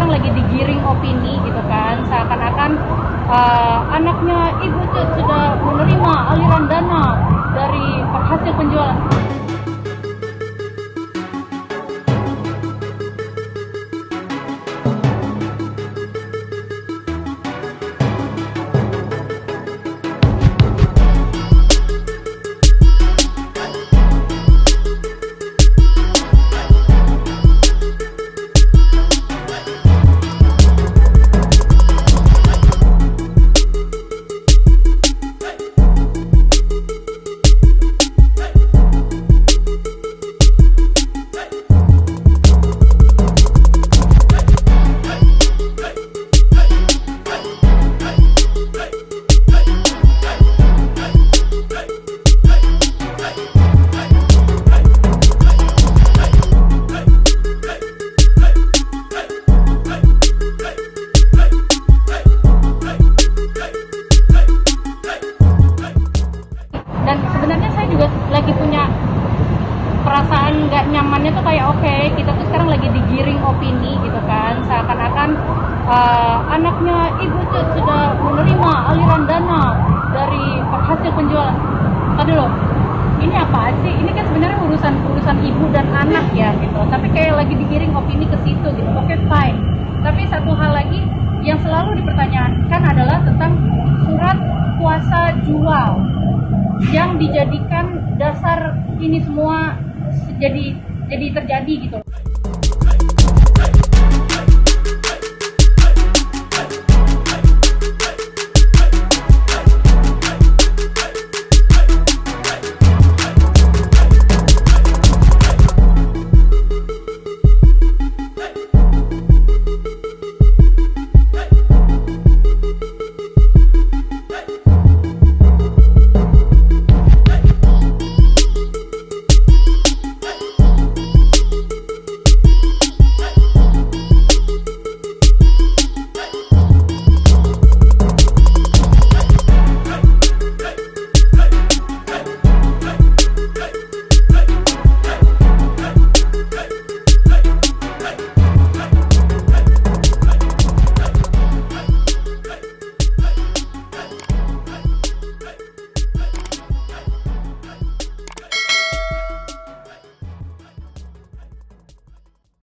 sekarang lagi digiring opini gitu kan, seakan-akan anaknya ibu tuh sudah menerima aliran dana dari hasil penjualan. Dan sebenarnya saya juga lagi punya perasaan nggak nyamannya tuh kayak oke, kita tuh sekarang lagi digiring opini gitu kan, seakan-akan anaknya ibu tuh sudah menerima aliran dana dari hasil penjualan. Tadi loh, ini apa sih? Ini kan sebenarnya urusan ibu dan anak ya gitu, tapi kayak lagi digiring opini ke situ gitu. Oke, fine. Tapi satu hal lagi yang selalu dipertanyakan adalah tentang surat kuasa jual yang dijadikan dasar ini semua jadi terjadi gitu.